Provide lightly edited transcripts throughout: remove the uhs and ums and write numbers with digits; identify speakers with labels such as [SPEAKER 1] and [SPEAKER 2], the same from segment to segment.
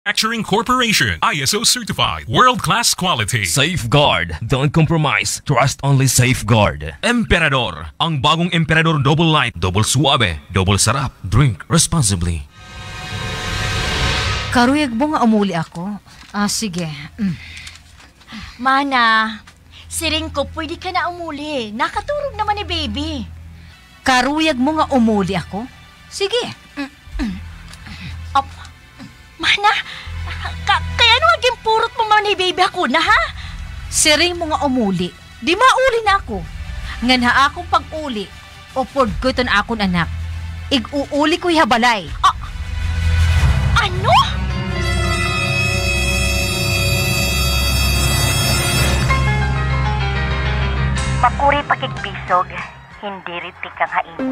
[SPEAKER 1] Manufacturing Corporation, ISO certified, world-class quality.
[SPEAKER 2] Safeguard. Don't compromise. Trust only Safeguard. Emperador. Ang bagong Emperador Double Light, Double Suave, Double Sarap. Drink responsibly.
[SPEAKER 3] Karuyag mo nga umuli ako. Sige.
[SPEAKER 4] Mana, siring ko, pwede ka na umuli. Nakaturog naman ni baby.
[SPEAKER 3] Karuyag mo nga umuli ako? Sige.
[SPEAKER 4] Mana, kaya ano aging purot mo man ni baby ako na, ha?
[SPEAKER 3] Siring mo nga umuli. Di mauli na ako. Ngan ha akong pag-uli. O pod ko ito na akong anak. Ig-uuli ko'y habalay.
[SPEAKER 4] Ano? Makuri pakigbisog, hindi rin tikang haimo.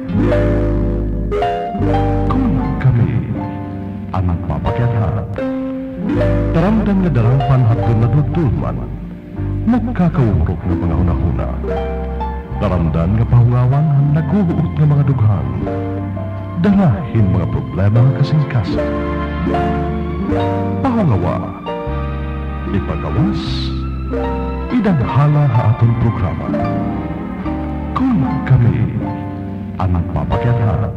[SPEAKER 5] Kung kami ang papakyanhan, taramdan nga darapan hatun na dudulman, nagkakawurok nga mga hunahuna, taramdan nga pahungawan ang naguhuot nga mga dughan, dalahin mga problema nga kasing-kasing. Pahungawa, ipagawas, idanghala ha aton programa. Kung kami ang papakyanhan.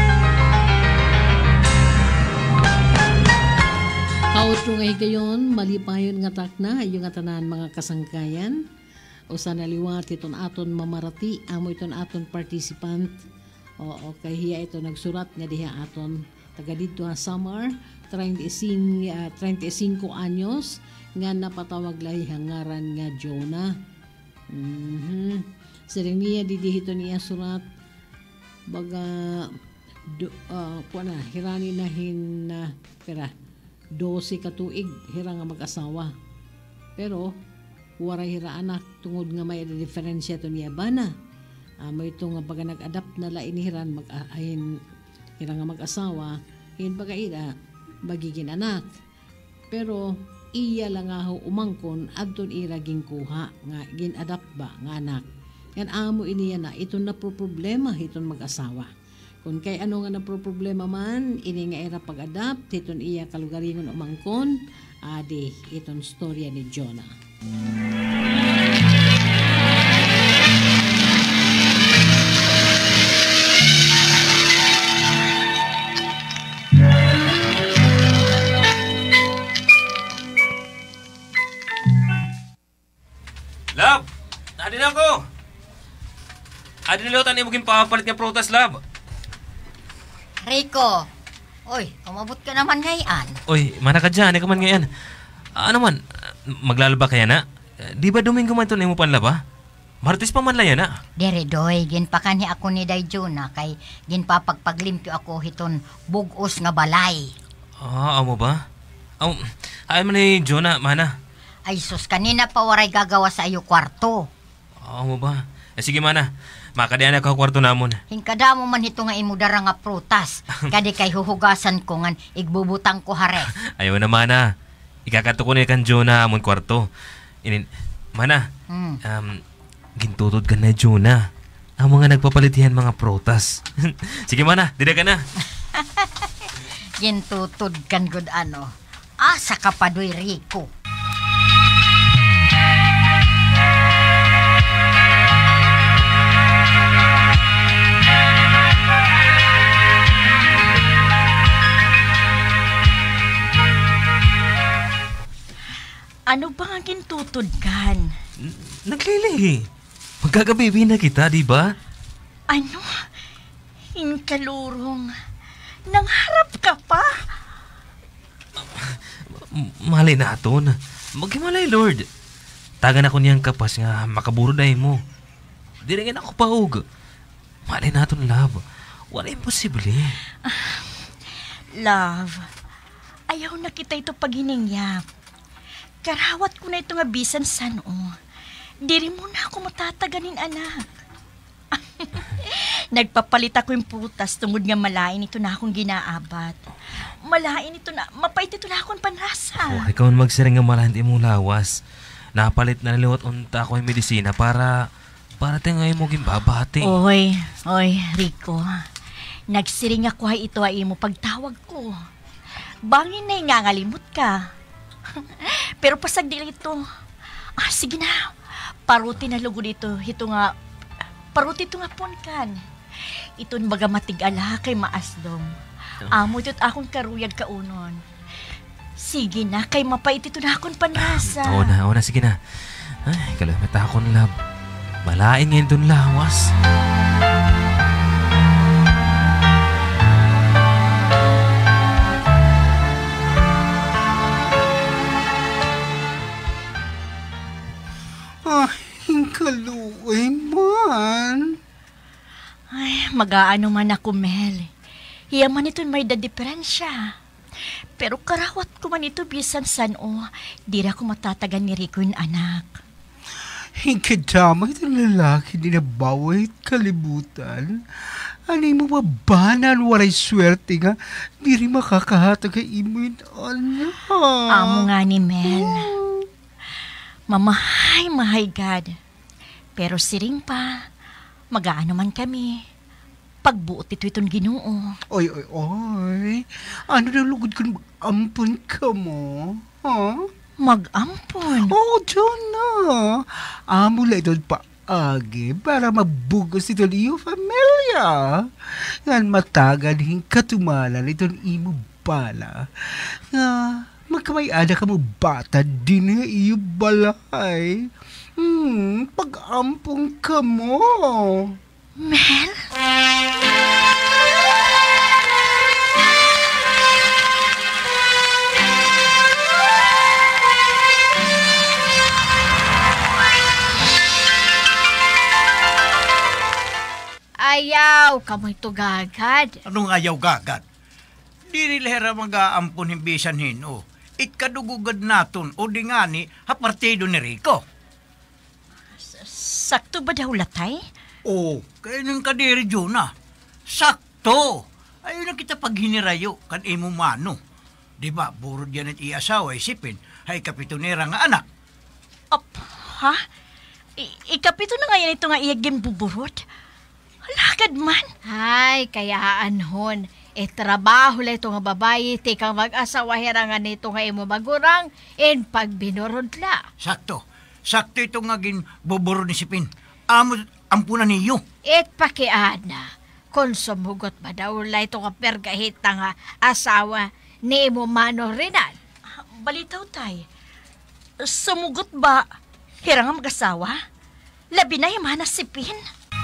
[SPEAKER 6] Outro nga higayon, malipayon nga takna, yung nga tanan mga kasangkayan. O sa naliwat, iton aton mamarati, amo iton aton participant. O kay hiya ito nagsurat nga diha aton taga dito ha summer, 35 anyos, nga napatawag lahi hangaran nga Jonah. Siring niya didihito niya surat, baga, hirani na pera. 12 katuig hira nga mag-asawa. Pero waray hira anak tungod nga may diferensya to niya bana. May ito nga baga nag-adapt na lain hiran hira nga mag-asawa, hin baga ira bagigin anak. Pero iya lang nga umangkon adton ira ginkuha nga gin-adapt ba nga anak. Yan amo iniya na ito na problema hiton mag-asawa. Kung kay ano nga na problema man, ini nga era pag-adapt, iton iya kalugaringon umangkon, adi iton storya ni Jonah.
[SPEAKER 2] Love! Adi na ako! Adi na lautan yung maging papalit nga protas, love.
[SPEAKER 4] Rico, oy, umabot ka naman ngayon.
[SPEAKER 2] Oy, mana ka dyan, ikaw man ngayon. Ano man, maglalaba kaya na? Di ba Domingo man ito na mo panlaba? Martes pa man laya na.
[SPEAKER 4] Dere doy, ginpakan ni ako ni Dayjuna kay ginpapagpaglimpyo ako hiton bugos nga balay.
[SPEAKER 2] Amo ba? Ay man ni Jonah, mana?
[SPEAKER 4] Ay sus, kanina pa waray gagawa sa iyo kwarto.
[SPEAKER 2] Amo ba? Sige mana, makadian ako kwarto namon.
[SPEAKER 4] Hinkada mo man ito nga imudara nga prutas. Kadi kay huhugasan ko nga igbubutang ko hare.
[SPEAKER 2] Ayaw na mana. Ikakato ko na kan Jonah amon kwarto. Mana, gintutod ka na Jonah. Ang mga nagpapalitihan mga prutas. Sige mana, dida ka na.
[SPEAKER 4] Gintutod kan good ano. Asa ka pa doy Rico. Ano ba nga gintutod kan?
[SPEAKER 2] Naglili. Magkagabibi na kita, di ba?
[SPEAKER 4] Ano? Inkalurong. Nangharap ka pa?
[SPEAKER 2] Malay naton. Maghimalay, Lord. Tagan ako niyang kapas nga makaburo dahi mo. Diringin ako paug. Malay naton, love. Wala imposible.
[SPEAKER 4] Love, ayaw na kita ito paghiningyap. Karawat ko na ito nga bisan sano. Diri mo na ako matataganin, anak. Nagpapalit ako yung putas tungod nga malain ito na akong ginaabat. Malain ito na, mapait ito na akong panrasa.
[SPEAKER 2] Ikaw magsiring nga malahan di mo lawas. Napalit na naliwat unta ako yung medisina para tingay mo gimbabati.
[SPEAKER 4] Oy, Rico. Nagsiring ako ay ito ay mo pagtawag ko. Bangin na ingangalimot ka. Pero pasag dili ito. Sige na. Paruti na lugo dito. Paruti ito nga punkan. Ito'n baga matigala kay maasdom. Amo ito't akong karuyag kaunon. Sige na, kay mapait ito na akong panrasa.
[SPEAKER 2] Oo na, sige na. Ay, kalamit akong lab. Malain ngayon doon lawas.
[SPEAKER 7] Kaluoy man.
[SPEAKER 4] Ay, mag-aano man ako, Mel. Hiyaman ito'n may diferensya. Pero karawat ko man ito bisan sano, di na ko matatagan ni Rico yung anak.
[SPEAKER 7] Hingkadama itong lalaki di nabaway at kalibutan. Ano mo mabanan waray swerte nga, di rin makakahatag kay imo yung anak.
[SPEAKER 4] Amo nga ni Mel. Mahay God. Pero siring pa, mag-aano man kami. Pagbuot ito itong Ginoo.
[SPEAKER 7] Oy. Ano na lugod kung mag-ampon ka mo? Ha?
[SPEAKER 4] Mag-ampon?
[SPEAKER 7] Oo, dyan na. Amo lang ito paagi para mabugos ito iyo familia. Yan matagan hing katumalan itong imo bala. Nga, magkamay-ada ka mo bata din nga iyo balay. Pag-ampong ka mo.
[SPEAKER 4] Mel?
[SPEAKER 3] Ayaw, kamoy to gagad.
[SPEAKER 8] Anong ayaw gagad? Di nilahera mag-aampon himbisan hino. Itkadugugad naton o di nga ni hapartido ni Rico.
[SPEAKER 4] Sakto ba daw latay?
[SPEAKER 8] Kaya nang kadiri Juna. Sakto! Ayaw na kita paghinirayo kan imo mano. Di ba, burod yan at iasawa isipin, hay kapitunera nga anak.
[SPEAKER 4] Ha? Ikapito na ngayon ito nga iyagin buburot? Halakad man.
[SPEAKER 3] Ay, kayaan hon. Trabaho la ito nga babayi, tikang mag-asawa hirangan nito nga imo magurang, in pagbinurod la.
[SPEAKER 8] Sakto. Sakto ito nga gin buburo ni Sipin. Ampunan niyo.
[SPEAKER 3] Pakiana, kung sumugot ba daw la ito nga pergahit nga asawa ni imo mano rinan.
[SPEAKER 4] Balitaw tay. Sumugot ba hirang mag-asawa? Labi na yung manas Sipin.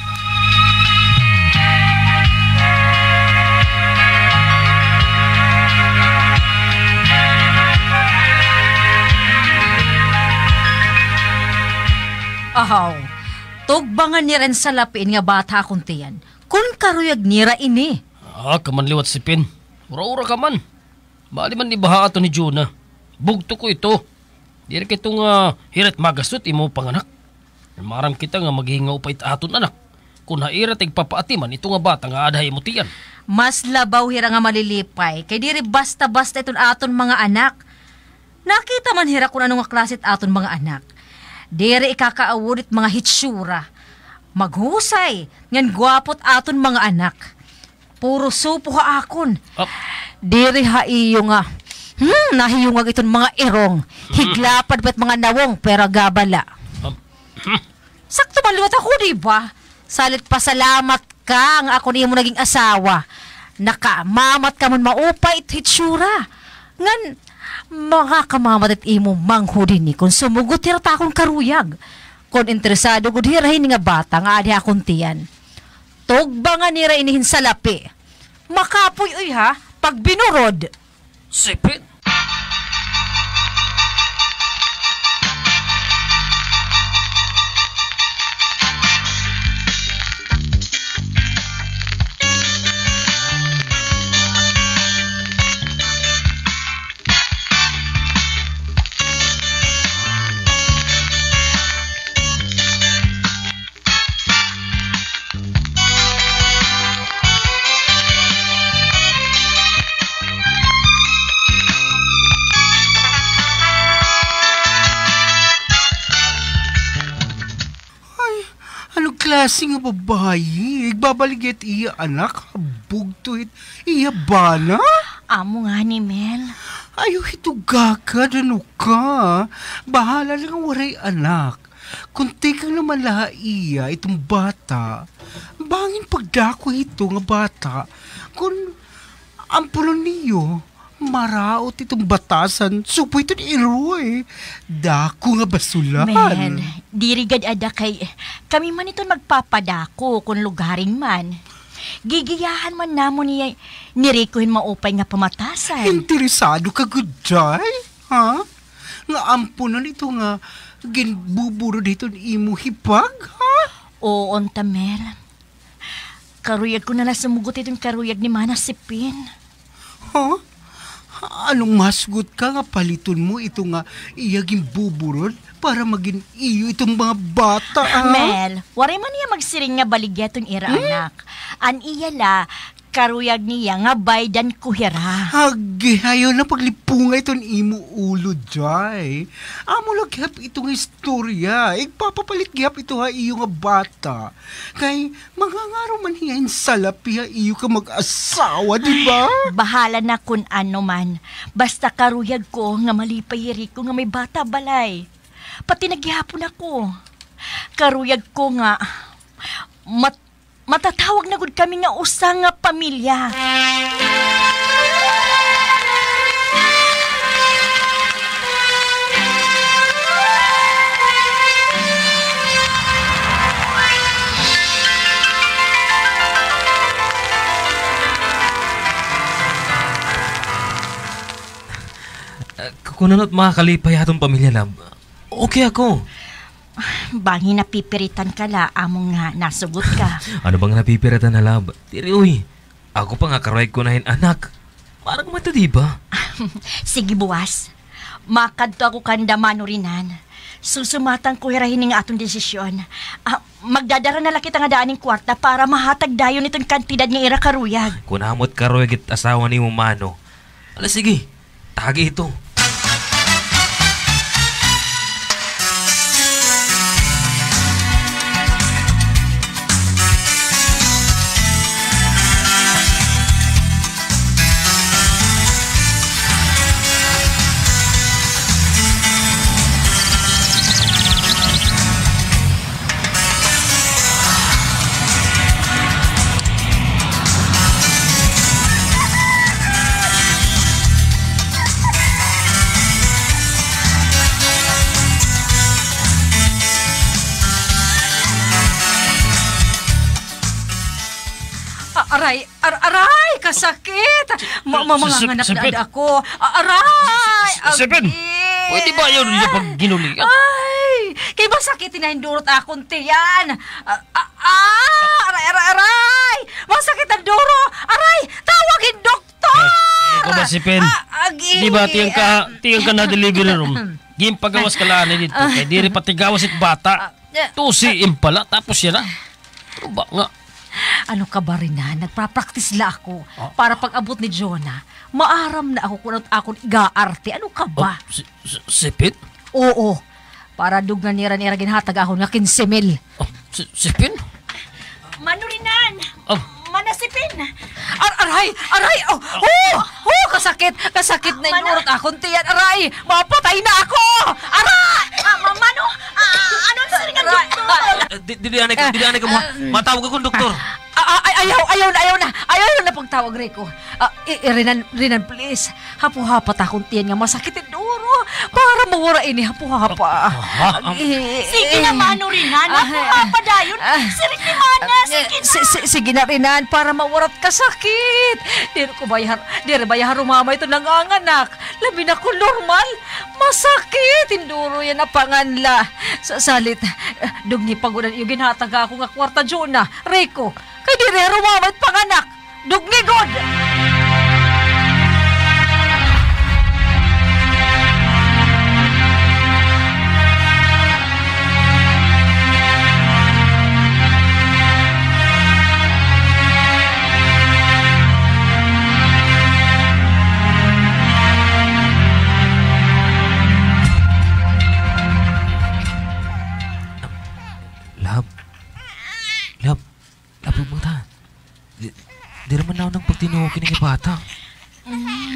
[SPEAKER 3] Ahaw, tugbangan ni rin sa lapin nga bata akong tiyan. Kung karuyag nira ini.
[SPEAKER 9] Kamanliwat si Pin. Ura-ura ka man. Bali man ibaha ato ni Juna. Bugto ko ito. Diri kitong hirat magasot imo panganak. Maram kita nga maghingaw pa aton anak. Kung hairat papaatiman ito nga bata nga adahay mo tiyan.
[SPEAKER 3] Mas labaw hira nga malilipay. Kay diri basta-basta iton aton mga anak. Nakita man hira kung anong klasit aton mga anak. Dere ikakaawurit mga hitsura. Maghusay, ngan gwapot aton mga anak. Puro supo ha akon. Dere ha iyo nga. Nahiyungag iton mga irong. Higlapad ba't mga nawong pera gabala. Sakto man liwat ako, diba? Salit pasalamat ka nga ako niya mo naging asawa. Nakamamat ka man maupay it hitsura. Ngan, mga kamamat at imo manghudin ni kung sumugot hirata akong karuyag. Kung interesado gud hirahin nga bata nga adi akong tiyan. Tugbangan nira inihin sa lapi. Makapoy uy ha, pag binurod.
[SPEAKER 9] Sipit.
[SPEAKER 7] Klase nga babae, igbabaligit iya anak, bugto it, iya bana?
[SPEAKER 4] Amo nga ni Mel.
[SPEAKER 7] Ayaw ito gagad, ano ka? Bahala lang ang waray anak. Kung kang naman laha iya, itong bata, bangin pagdako ito nga bata. Kung ampulon niyo, maraot itong batasan, supo ito ni Iroy. Dako nga basulan.
[SPEAKER 4] Mel, dirigad ada kay kami man ito magpapadako kung lugaring man. Gigiyahan man namo ni Ricohin maupay nga pamatasan.
[SPEAKER 7] Interesado ka, Guday? Ha? Nga ampunan ito nga ginbuburo dito ni imo hipag, ha?
[SPEAKER 4] Oo, onta Mel. Karuyag ko na lang sumugot itong karuyag ni Mana Sipin.
[SPEAKER 7] Ha? Anong masgot ka nga paliton mo ito nga iyaging buburod para maging iyo itong mga bata, ha?
[SPEAKER 4] Mel, wari man niya magsiring nga baligyaton ira anak. An iya la, karuyag niya nga baydan kuhira.
[SPEAKER 7] Hagi, ayaw na paglipungay itong imo ulo, Jai. Amo lang gihap itong istorya. Igpapapalit gihap ito ha iyo nga bata. Kay mangangaro man hiyain salapi ha iyo ka mag-asawa, di ba?
[SPEAKER 4] Bahala na kun ano man. Basta karuyag ko nga malipay ko nga may bata balay. Pati naghihapon ako. Karuyag ko nga matatawag na gud kami nga usa nga pamilya.
[SPEAKER 2] Kung ano't makakalipay atong pamilya, lab, okay ako.
[SPEAKER 4] Bangi napipiritan ka la, among nga nasugot ka.
[SPEAKER 2] Ano bang napipiratan na, lab? Tiri, uy. Ako pa nga karoy ko nahin anak. Parang mata, diba?
[SPEAKER 4] Sige, buwas. Makadto ako kanda manurinan. Susumatan ko hirahin nga atong desisyon. Magdadara na lang kita nga daaning kwarta para mahatag dayon itong kantidad nga ira karuyag.
[SPEAKER 2] Kung hamot karoy git asawa ni mo, Mano. Ala, sige. Tagi ito.
[SPEAKER 3] Aray, kasakit. Manganganak na ako. Aray!
[SPEAKER 9] Sipin, pwede ba yun niya pag ginulian?
[SPEAKER 3] Ay, kay ba sakitin na hindurot akong tiyan? Aray! Masakit ang duro! Aray, tawagin doktor!
[SPEAKER 9] Ano ba, Sipin? Di ba tiyang ka na-delivery room? Gimpagawas ka lang dito. Kaya di rin patigawas it bata. Tusiin pala, tapos yan na. Ano ba nga?
[SPEAKER 3] Ano ka ba rin na? Nagpa-practice la ako para pag-abot ni Jonah. Maaram na ako kung akong igaarte. Ano ka ba?
[SPEAKER 9] Sipin?
[SPEAKER 3] Oo. Para dugnan nira ginhatag ako nga 15,000.
[SPEAKER 9] Sipin?
[SPEAKER 4] Manurinan! Manasipin!
[SPEAKER 3] Aray! Kasakit na inurot akong tiyan. Aray! Mapatay na ako! Aray!
[SPEAKER 4] Mano? Ano sa ringan doktor?
[SPEAKER 2] Didianay ka mo. Matawag akong doktor.
[SPEAKER 3] Ayaw na pagtawag, Rico. Rinan, please. Hapo-hapat akong tiyan nga masakit duro. Para mawara ini, hapo-hapa.
[SPEAKER 4] Sige na, Manurinan. Hapo-hapa dayon. Sirik ni Mana.
[SPEAKER 3] Sige na, Rinan, para mawarat ka sakit. Diri bayar rumama ito nanganganak. Labi na ko normal. Masakit. Induro yan na panganla. Salit, dugni pagunan yung ginhatag ako nga kwarta Jonah. Rico, kay diri rumama it panganak. Dugni god.
[SPEAKER 2] Lab, bata. Di naman na ako ng pagtinuokin ng bata.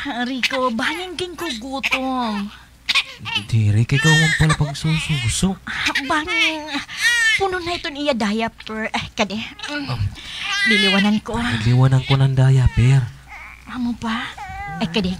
[SPEAKER 4] Rico, bangin ging ko gutom.
[SPEAKER 2] Dire, kay ka man pala pagsususo.
[SPEAKER 4] Bangin, puno na ito niya diaper. Kade, liliwanan ko.
[SPEAKER 2] Nagliwanan ko ng diaper.
[SPEAKER 4] Amo ba? Kade.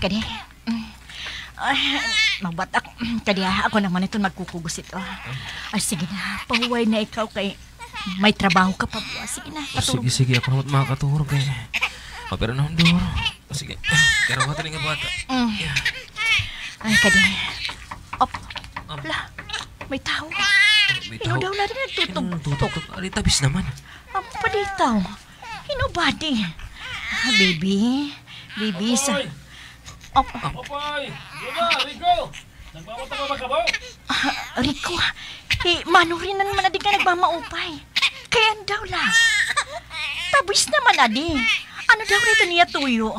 [SPEAKER 4] Magbatak. Kade, ako naman ito magkukugos ito. Sige na, pahuway na ikaw kay may trabaho ka pa po. Sige na, katulog.
[SPEAKER 2] Sige, ako naman makakaturog eh. Pero na ang duro. Sige, karawatan nga bata.
[SPEAKER 4] Kade. La, may tao. Hino daw na rin nagtutok.
[SPEAKER 2] Ari, tabis naman.
[SPEAKER 4] Ang paditaw. Hino badi. Baby, sa...
[SPEAKER 9] Papay! Rico! Nagmamata ka ba ka ba?
[SPEAKER 4] Rico, manurin na naman na di ka nagmamaupay. Kaya daw la. Tabis naman adi. Ano daw rito niya tuyo?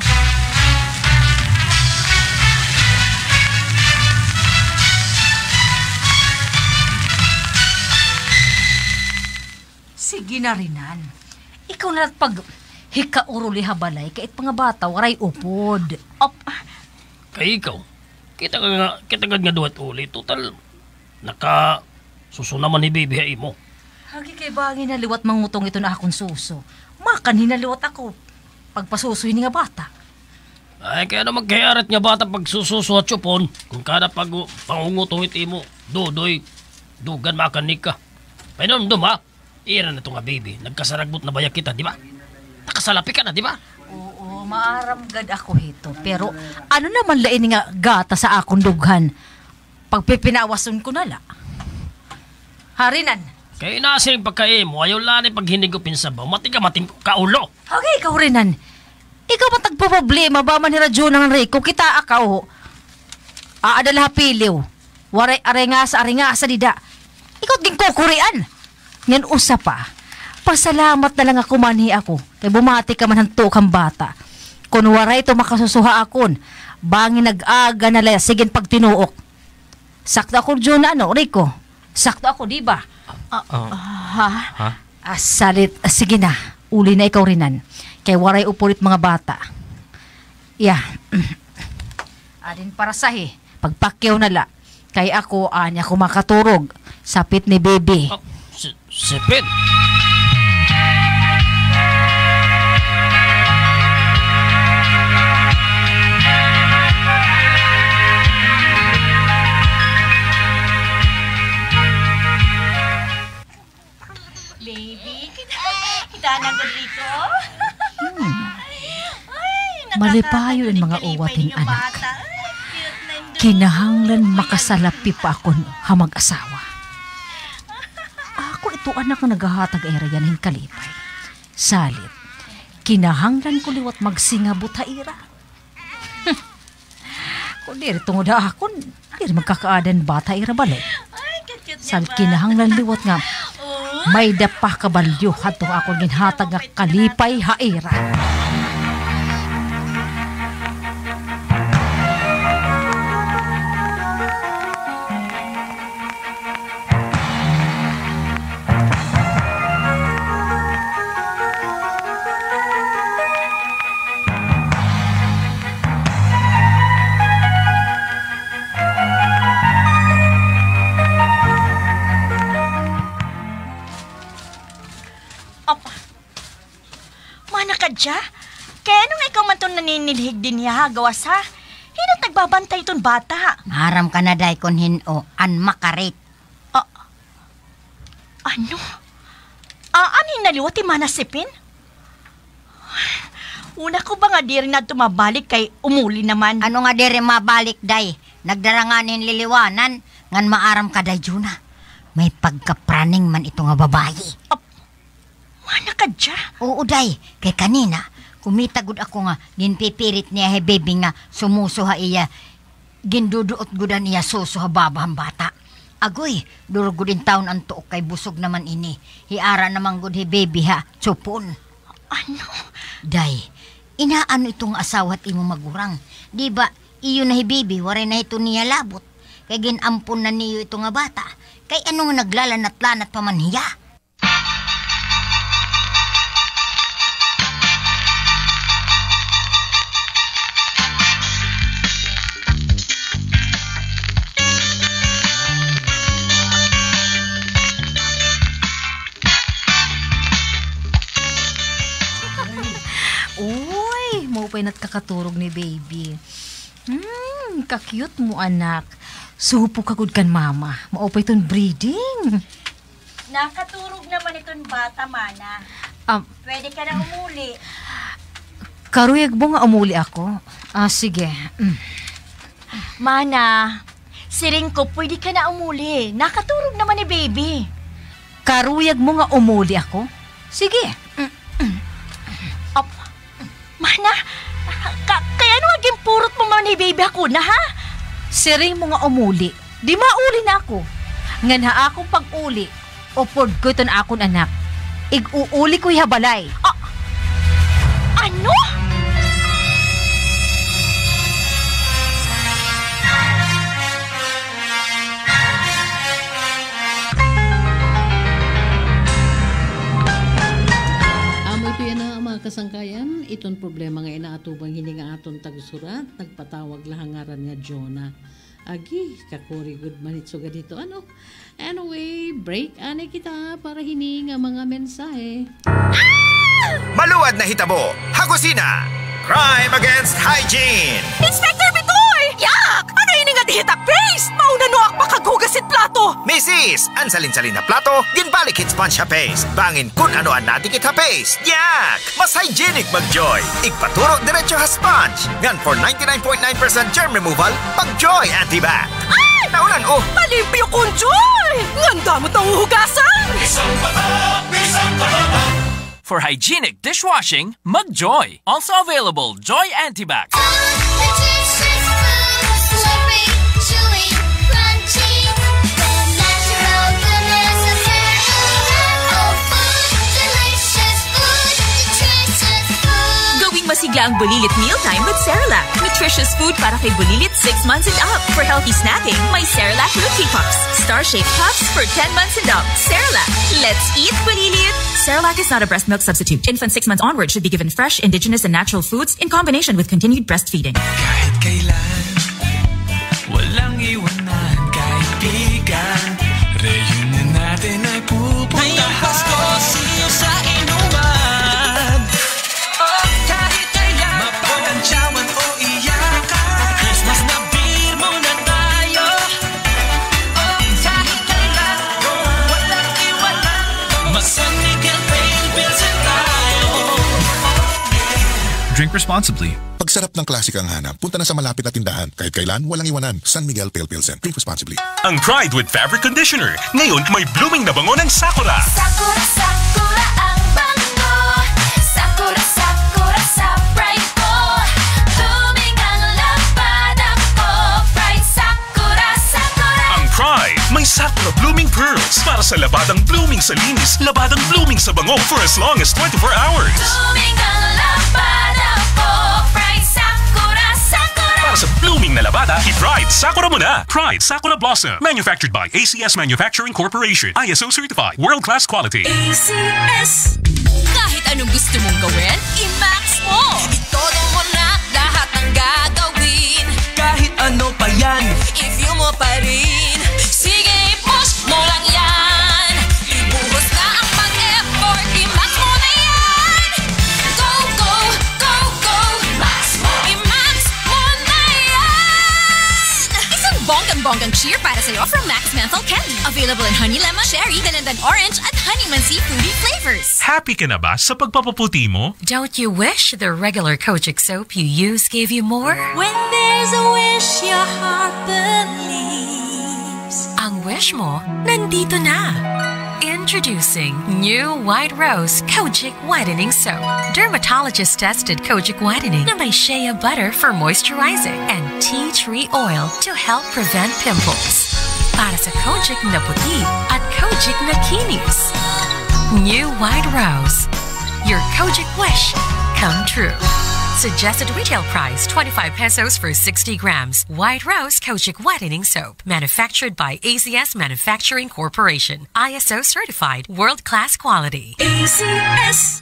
[SPEAKER 3] Sige na rinan. Ikaw na pag hikauruli habalay, kahit mga bata, waray upod.
[SPEAKER 9] Kay ikaw, kita nga duwat uli. Total, susunaman ni baby hai mo.
[SPEAKER 3] Hagi kay bangin na liwat mangutong ito na akong suso. Makan hinaliwat ako. Pagpasusoy ni nga bata.
[SPEAKER 9] Ay, kaya naman kayarat nga bata pag sususo at supon. Kung kada pag pangungutong iti mo, dugan makan ni ka. Painom ha? Ira na ito nga baby. Nagkasaragbot na bayak kita, di ba? Nakasalapi ka na, di ba?
[SPEAKER 3] Oo, maaramgad ako hito. Pero ano naman lain nga gata sa akong dughan? Pagpipinawason ko na la. Harinan.
[SPEAKER 9] Kaya inasing pagkaimo, ayaw lani pag hinigupin sa baw. Mating kaulo.
[SPEAKER 3] Okay, ikaw rinan. Ikaw ba tagpo-problema ba man ni Radyo ng Rico? Kita akaw. Aadala piliw. Waray arengasa dida. Ikaw ging kukurian. Yan usa pa. Pasalamat na lang ako manhi ako. Kay bumati ka man hanto kang bata. Kung waray ito makasusuha akon, bangin nag-aga na laya, sigin pag tinuok. Sakto ako dyan na Rico. Sakto ako, di ba? Salit. Sige na. Uli na ikaw rinan. Kay waray upulit mga bata. Adin para sahi. Pagpakyaw na la. Kay ako, anya ko makaturog. Sapit ni baby.
[SPEAKER 9] Sipit?
[SPEAKER 4] Baby, kita na ko dito.
[SPEAKER 3] Malipayo ang mga uwating anak. Kinahanglan makasalapi pa ako hamag-asawa. Ako ito anak na naghahatag ay rayan ng kalipay. Salit, kinahanglan ko liwat magsingabot haira. Kung diri tungod akon, diri magkakaadan bata ira balik. Salit kinahanglan liwat nga, may dapa kabalyo hatong ako ginhatag nga kalipay haira.
[SPEAKER 4] Kaya anong ikaw man itong naninilhig din niya, gawas ha? Hinat nagbabantay itong bata.
[SPEAKER 10] Maram ka na day kon hino, an makarit.
[SPEAKER 4] Ano? Anin naliwat manasipin? Una ko ba nga diri na tumabalik kay umuli naman?
[SPEAKER 10] Ano nga diri mabalik day? Nagdaranganin liliwanan, ngan maaram ka day Juna. May pagkapraning man ito nga babayi.
[SPEAKER 4] Mana ka dya?
[SPEAKER 10] Oo day, kay kanina, kumitagod ako nga, ginpipirit niya he baby nga, sumusuha iya, ginduduot gudan iya susuha babahang bata. Agoy, durugudin taon ang tuok kay busog naman ini. Hiara naman gud he baby ha, tsupon.
[SPEAKER 4] Ano?
[SPEAKER 10] Day, inaano itong asawa't imo magurang. Di ba, iyo na he baby, waray na ito niya labot. Kay ginampun na niyo ito nga bata. Kay ano nga naglalanat-lanat pa man hiya.
[SPEAKER 3] at kakaturog ni baby. Ka-cute mo, anak. Supo ka good kan mama. Maupay ton breeding.
[SPEAKER 4] Nakaturog naman itong bata, Mana. Pwede ka na umuli.
[SPEAKER 3] Karuyag mo nga umuli ako. Sige.
[SPEAKER 4] Mana, siring ko, pwede ka na umuli. Nakaturog naman ni baby.
[SPEAKER 3] Karuyag mo nga umuli ako? Sige.
[SPEAKER 4] Mana, kaya ano aging purot mo man ni baby ako na, ha?
[SPEAKER 3] Siring mo nga umuli. Di mauli na ako. Ngan ha akong pag-uli. Upod ko ito na akong anak. Ig-uuli ko'y habalay.
[SPEAKER 4] Ano?
[SPEAKER 6] Ito yan na mga kasangkayan, itong problema nga inaatubang hininga aton tagsurat, nagpatawag lahangaran nga Jonah. Agi, kakuri good man ito ganito. Anyway, break ane kita para hininga mga mensahe.
[SPEAKER 11] Maluwad na hitabo, Hagusina, Crime Against Hygiene.
[SPEAKER 12] Inspector Bitoy! Yak! Ano yun nga dihita paste? Mauna no ak makaghugasit plato.
[SPEAKER 11] Mrs. Ang salin-salin na plato, ginbalik hit sponge ha paste. Bangin kun ano ang nadikit ha paste. Yak! Mas hygienic mag-Joy. Igpaturo diretso ha sponge. Ngan for 99.9% germ removal, pag-Joy Antibac.
[SPEAKER 12] Ay!
[SPEAKER 11] Naulan
[SPEAKER 12] Palimpyo kong Joy! Nganda mo tang uhugasan!
[SPEAKER 1] Isang pababa. For hygienic dishwashing, mag-Joy. Also available, Joy Antibac.
[SPEAKER 13] Masigla ang bulilit mealtime with Cerelac. Nutritious food para kay bulilit 6 months and up. For healthy snacking, may Cerelac Rookie Puffs. Star-shaped puffs for 10 months and up. Cerelac. Let's eat bulilit. Cerelac is not a breast milk substitute. Infants 6 months onward should be given fresh, indigenous, and natural foods in combination with continued breastfeeding.
[SPEAKER 14] Kahit kailan, walang iwanan, kaibigan. Reunion natin ay pupuntahan. Ngayong Pasko, siyo sa inuman. Mapagantsawan o iyakan. Christmas na beer muna tayo. Kahit kailan, walang iwanan. Masanig ang pale pilsen tayo.
[SPEAKER 1] Drink responsibly.
[SPEAKER 15] Pagsarap ng klasikang hanap, punta na sa malapit na tindahan. Kahit kailan, walang iwanan. San Miguel Pale Pilsen. Drink responsibly.
[SPEAKER 1] Ang Pride with Fabric Conditioner. Ngayon, may blooming na bango ng Sakura.
[SPEAKER 16] Sakura, Sakura ang bango. Sakura, Sakura sa Pride ko. Blooming ang labada ko. Pride, Sakura, Sakura.
[SPEAKER 1] Ang Pride, may Sakura Blooming Pearls. Para sa labadang blooming sa linis, labadang blooming sa bango for as long as 24 hours.
[SPEAKER 16] Blooming ang labada ko. Pride, Sakura, Sakura.
[SPEAKER 1] Para sa blooming na labada, i-Pride Sakura mo na. Pride Sakura Blossom. Manufactured by ACS Manufacturing Corporation. ISO certified. World-class quality.
[SPEAKER 13] ACS. Kahit anong gusto mong gawin, i-max mo. Itodo mo na lahat ng gagawin.
[SPEAKER 14] Kahit ano pa yan,
[SPEAKER 13] i-view mo pa rin. Sige, push mo lang yan. Ibuhos na ang pag-effort, i-max mo na yan. Go, go, go, go. Max mo. I-max mo na yan. Isang bonggang-bonggang cheer para sa'yo from Max Menthol Candy. Available in honey lemon, cherry, dalandan orange, at honey mansi fruity flavors.
[SPEAKER 1] Happy ka na ba sa pagpapaputi mo?
[SPEAKER 17] Don't you wish the regular Kojic soap you use gave you more?
[SPEAKER 16] When there's a wish your heart believes.
[SPEAKER 17] Ang wish mo, nandito na. Introducing new White Rose Kojic Whitening Soap. Dermatologist-tested Kojic Whitening na may shea butter for moisturizing and tea tree oil to help prevent pimples. Para sa Kojic na puti at Kojic na kinis. New White Rose. Your Kojic wish come true. Suggested retail price 25 pesos for 60 grams. White Rose Kojic Whitening Soap. Manufactured by ACS Manufacturing Corporation. ISO certified. World-class quality.
[SPEAKER 13] ACS.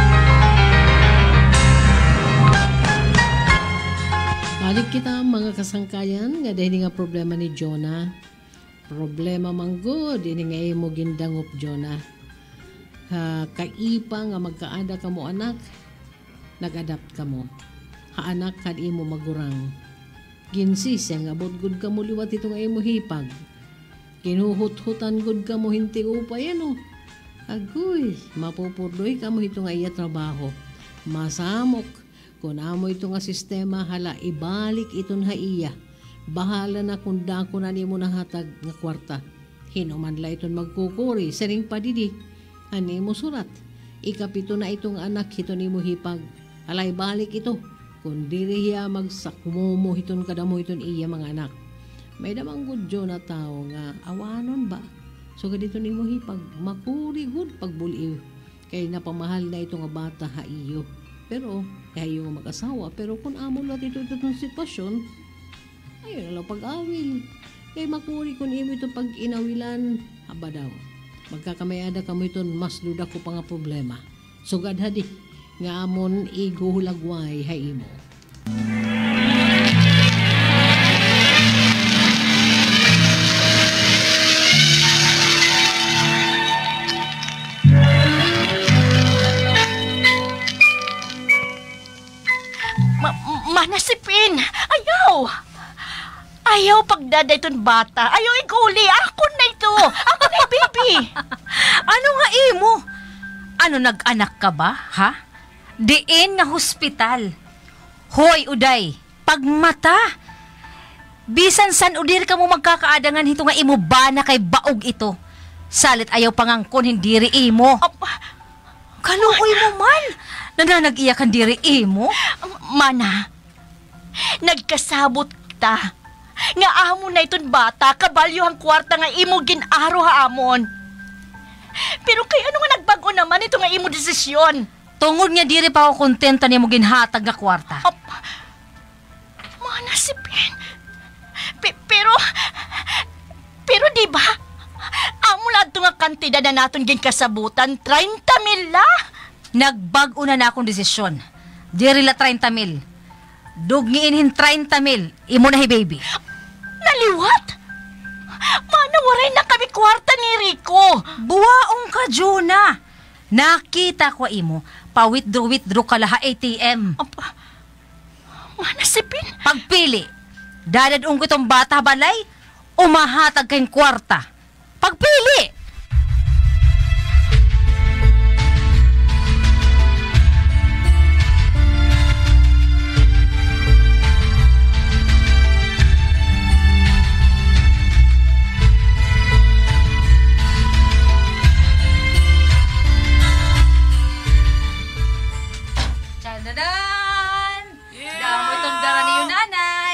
[SPEAKER 6] Balik kita mga kasangkayan nga dahil nga problema ni Jonah. Problema manggo, dili nga mo gindangup Jonah. Kaipa nga magkaada ka mo anak, nag-adapt ka mo. haanak kan imo magurang. Ginsisya nga budgod ka mo liwat ito nga imo hipag. Kinuhut-hutan gud ka mo hinti upay ano. Agoy, mapupurdoy ka mo ito nga iya trabaho. Masamok, kung amo ito nga sistema hala ibalik iton ha iya. Bahala na kung dako na nimo nahatag nga kwarta. Hinuman la iton magkukuri, sering padidi. Ani mo surat. Ikapito na itong anak hito nimo hipag. Alay balik ito. Kung diri hiya magsakmumo hiton kadamo hiton iya mga anak. May damang gudyo na tao nga awanon ba? So kadito nimo hipag makuri gud pagbuliw. Kay napamahal na ito nga bata ha iyo. Pero kayo nga mag-asawa. Pero kung amo lang ito itong sitwasyon, ayun na lang pag-awil. Kay makuri kung imo ito pag inawilan, haba daw. Magkakamayada ka mo ito, mas luda ko pa nga problema. Sugad hadi, nga amon iguhulagway hay imo.
[SPEAKER 4] Manasipin! Ayaw! Ayaw pagdaday ton bata. Ayaw ikuli. Ako na ito. Ako na baby.
[SPEAKER 3] Ano nga imo? Ano nag-anak ka ba, ha? Diin nga hospital. Hoy, Uday, pagmata. Bisan san udir ka mo magkakaadangan hito nga imo ba na kay baog ito. Salit ayaw pangangkon hindi ri imo. Kaluoy mo man. Nananag-iyakan diri imo.
[SPEAKER 4] Mana, nagkasabot ta. Nga amo na iton bata, kabalyo ang kwarta nga imo ginaro ha amon. Pero kay ano nga nagbago naman ito nga imo desisyon?
[SPEAKER 3] Tungod nga diri pa ako kontenta niya mo ginhatag nga kwarta.
[SPEAKER 4] Mana si Ben. Pero di ba? Amo lang ito nga kantidad na naton ginkasabutan, 30,000 la.
[SPEAKER 3] Nagbago na akong desisyon. Diri la 30,000. Dugniinhin 30,000. Imo na hi baby.
[SPEAKER 4] Naliwat? Manawaray na kami kwarta ni Rico.
[SPEAKER 3] Buwaong ka, Jonah. Nakita ko imo. Pa-withdraw ka laha ATM.
[SPEAKER 4] Manasipin?
[SPEAKER 3] Pagpili. Dadadong ko itong bata balay. Umahatag kayong kwarta. Pagpili! Dadan! Damo itong dara niyo, nanay!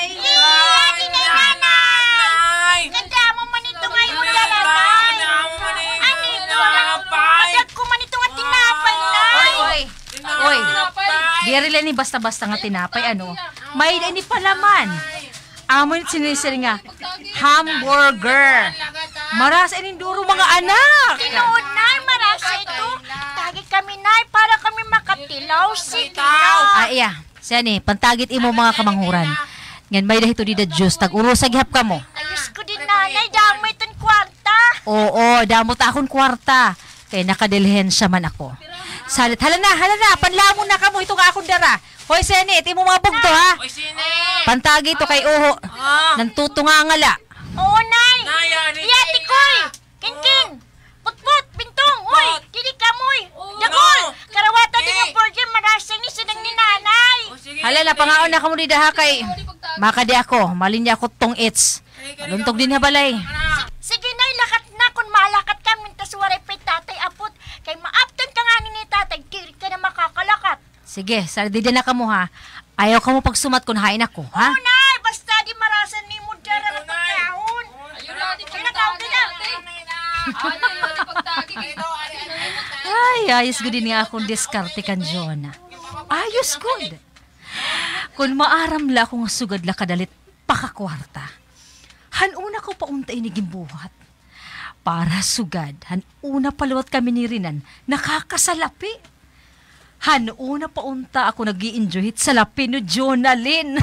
[SPEAKER 4] Nanay! Kadamo man ito ngayon dara, nay! Anito? Adag ko man ito nga tinapay, nay!
[SPEAKER 3] Oy! Diri lang ni basta-basta nga tinapay, ano? May ni palaman. Amo yung sinisir nga, hamburger. Marasa ininduro mga anak.
[SPEAKER 4] Tinood, nay, marasa ito. Tagi kami, nay, para kami makatilaw. Sigaw.
[SPEAKER 3] Iya. Siyani, pantagit imo mga kamanghuran. Ngan may dahito di da Diyos, tag-uro sa gihap ka mo.
[SPEAKER 4] Ayos ko din, nanay, damay itong kwarta.
[SPEAKER 3] Oo, damot akong kwarta. Kaya nakadilhensya man ako. Salit, hala na, panlamon na ka mo itong akong dara. Hoy, Senit, imo mga bugto, ha?
[SPEAKER 14] Hoy, Senit!
[SPEAKER 3] Pantagi ito kay Uho. Nantutungangala.
[SPEAKER 4] Oo, nay! Iyati ko'y! King! Putput! Bintong! Uy! Kili ka mo'y! Dagol! Karawata din ang burger marasang ni sunang ni nanay!
[SPEAKER 3] Halala, pangaon na ka mo di daha kay makadi ako, malinya ako tong its. Maluntog din ha balay.
[SPEAKER 4] Sige, nay, lakat na kung malakat ka mintas waray pa'y tatay apot. Kay maaptan ka nga ni tatay, kiri ka na makakalakat.
[SPEAKER 3] Sige, sardi din na ka mo ha. Ayaw ka mo pagsumat kung hain ako, ha?
[SPEAKER 4] Oo, nay! Basta di marasan ni mo dyan ang pagkahon. Ayun natin pagkahon ka na.
[SPEAKER 3] Ay, ayos good din nga akong diskarte kan Jonah. Ayos good. Kung maaram la akong sugad la kadalit pakakwarta, hanuna ko paunta iniging buhat. Para sugad, hanuna paluwat kami ni Rinan, nakakasalapi. Hanuna paunta ako nag-i-enjoy sa lapi no Jonah Lynn.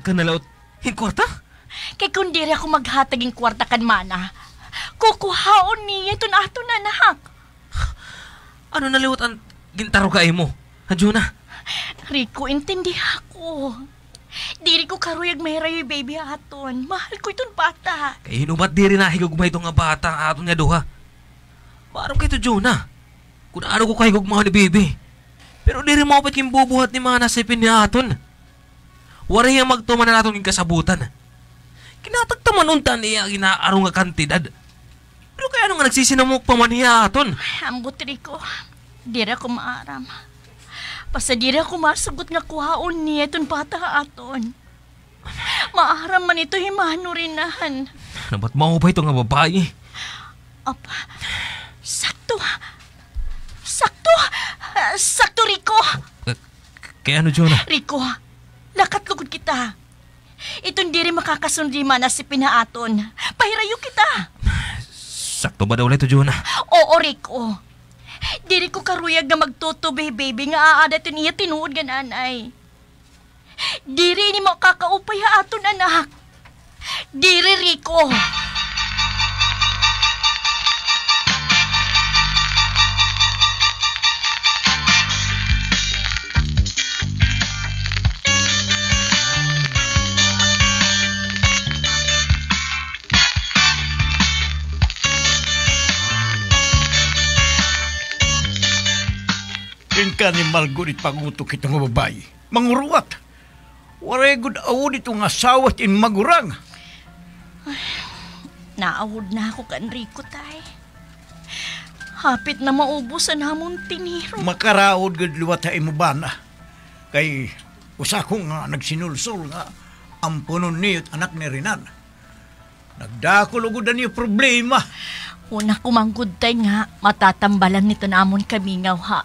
[SPEAKER 2] ka nalaot kwarta?
[SPEAKER 4] Kay kung diri ako maghataging kwarta kan mana, kukuhaon niya itong aton anak.
[SPEAKER 2] Ano naliwat ang gintaro ka mo? Juna?
[SPEAKER 4] Rico, intindi ako. Diri ko karuyag mahirayo baby aton. Mahal ko itong bata.
[SPEAKER 2] Kay hinubat diri na higugmay itong nga bata aton niya duha. Parang kayo to, Juna. Kung ano ko kahigugmaw ni baby. Pero diri mo apat yung bubuhat ni mga nasipin ni aton. Waray ang magtuman na natin yung kasabutan. Kinatagtaman untan niya ginaarong nga kantidad. Pero kaya nga nagsisinamok pa man niya aton.
[SPEAKER 4] Ambot, Rico. Diri ako maaram. Basta diri ako masugot nga kuhaon niya itong bata aton. Maaram man ito himano rinahan.
[SPEAKER 2] Nabat mo ba ito nga babae?
[SPEAKER 4] Apa, sakto. Sakto, Rico.
[SPEAKER 2] Kaya ano, Jonah?
[SPEAKER 4] Rico, lakat lugod kita. Itong diri makakasundi man na si pinaaton. Pahirayo kita.
[SPEAKER 2] Sakto ba daw ulit ito, Jonah?
[SPEAKER 4] Oo, Rico. Diri ko karuyag nga magtutubi, baby, nga aadatin niya tinuod nga nanay. Diri ni makakaupay ha aton anak. Diri, Rico.
[SPEAKER 8] Ka ni Margaret pangutok itong babae. Manguruwat. Waray good awod itong asawat in magurang.
[SPEAKER 4] Naawod na ako kan Rico, tay. Hapit na maubos ang hamon tiniro.
[SPEAKER 8] Makaraod gud luwat ha imubana. Kay usa ko nga nagsinulsol nga ang punon niyo't anak ni Rinan. Nagdako lugod niyo problema.
[SPEAKER 4] Una kumanggod tay nga matatambalan nito namon kamingaw ha.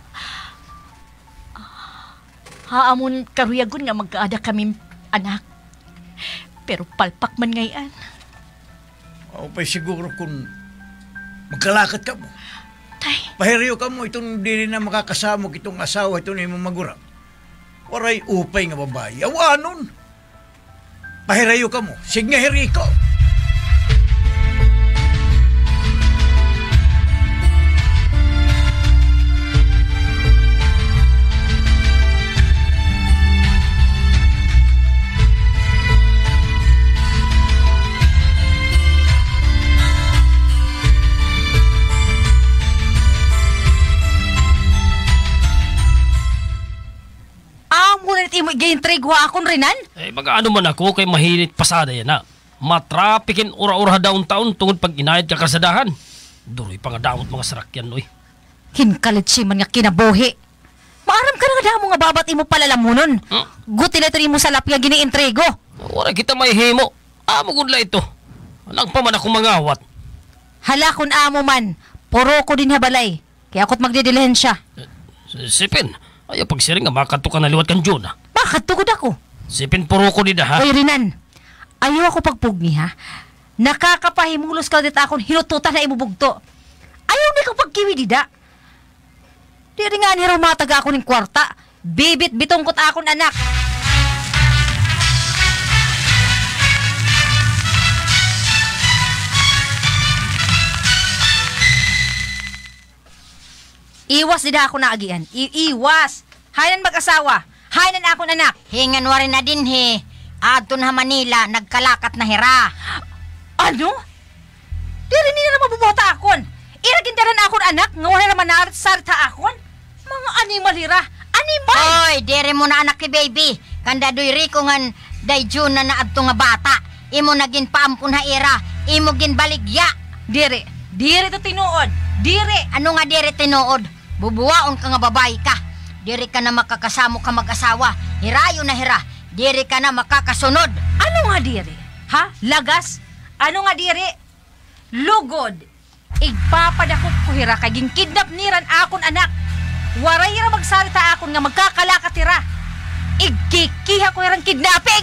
[SPEAKER 4] Haamon karuyagon nga magkaada kami anak. Pero palpak man ngayon.
[SPEAKER 8] O pa'y siguro kung magkalakat ka mo.
[SPEAKER 4] Tay.
[SPEAKER 8] Pahiryo ka mo itong dili na makakasamok itong asawa ito na imong magurang. Waray upay nga babae. Awanon. Pahiryo ka mo. Sige nga hiriko.
[SPEAKER 3] Imo gi-intrigo akon Rinan?
[SPEAKER 9] Magaano man ako kay mahilit pasada yan na. Matrapikin ura-ura daon taon tungod pag inayad ka kasadahan. Duroy pa nga daot mga sarakyan, oy.
[SPEAKER 3] Hinkalit si man nga kinabuhi. Maaram ka nga damo nga babat imo palalamunon. Guti na ito mo sa lapya gini-intrigo.
[SPEAKER 9] Wala kita may himo. Amo gudla ito. Alang pa man akong mangawat.
[SPEAKER 3] Hala kun amo man. Puro ko din habalay. Kaya ako't magdidilihensya.
[SPEAKER 9] Sipin, ayaw pagsiring nga makato ka na liwat kan Jonah.
[SPEAKER 3] Bakit tugod ako?
[SPEAKER 9] Sipin puro ko dida ha.
[SPEAKER 3] Oy Rinan, ayaw ako pagpugni ha. Nakakapahimulos ka dit akong hinututan na imubugto. Ayaw ni ko pagkiwi dida. Di rin nga niraw mataga ako ng kwarta. Bibit bitongkot akong anak. Iwas dida ako na agian. Iwas. Hayan mag-asawa. Hayan akong anak.
[SPEAKER 10] Hingan wa rin na din he. Adton ha Manila, nagkalakat na hira.
[SPEAKER 3] Ano? Di rin nila na mabubuta akon. Iragindaran akon anak, nga wala naman narsarta akon. Mga animal hira. Animal!
[SPEAKER 10] Oy, dire mo na anak ni baby. Kanda doy Rico ngan dayjun na naadto nga bata. Imo naging paampun ha ira. Imo gin baligya.
[SPEAKER 3] Dire to tinuod. Dire.
[SPEAKER 10] Ano nga dire tinuod? Bubuwaon ka nga babae ka. Dire ka na makakasamo ka mag-asawa. Hirayo na hira. Dire ka na makakasunod.
[SPEAKER 3] Ano nga dire? Ha? Lagas? Ano nga dire? Lugod. Igpapadakop ko hira kay ginkidnap niran akon anak. Waray hira magsalita akon nga magkakalakat hira. Igkikiha ko hirang kidnapping.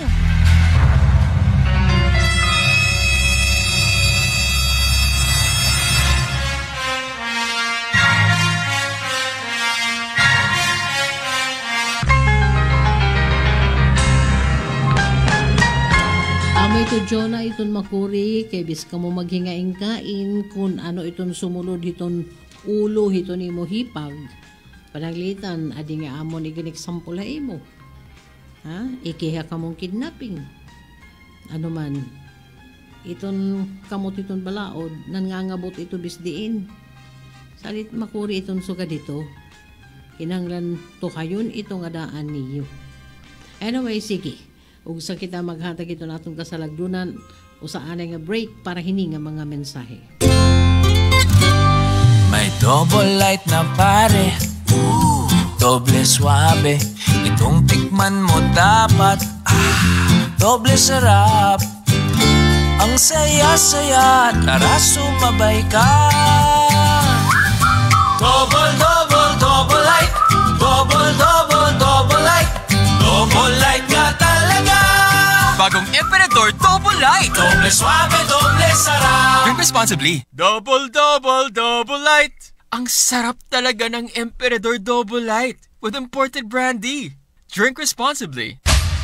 [SPEAKER 6] ito Jonah iton makuri kay bis ka mo maghingaing kain kun ano iton sumulod iton ulo iton imo hipag panaglitan adi nga amon iginexample imo ha ikiha ka mong kidnapping ano man iton kamot iton balaod nangangabot ito bis diin salit makuri iton suga dito kinanglan to kayon ito nga daan niyo anyway sige ug sa kita maghatag ito natong kasalagdunan o sa anay nga break para hininga mga mensahe.
[SPEAKER 14] May double light na pare, doble suabe. Itong tikman mo dapat, doble sarap. Ang saya-saya, tara sumabay ka. Double, double, double light. Double, double, double light. Double light ka talaga. Bagong Emperador Double Light. Doble suabe, doble sarap. Drink responsibly. Double, double, double light. Ang sarap talaga ng Emperador Double Light with imported brandy. Drink responsibly.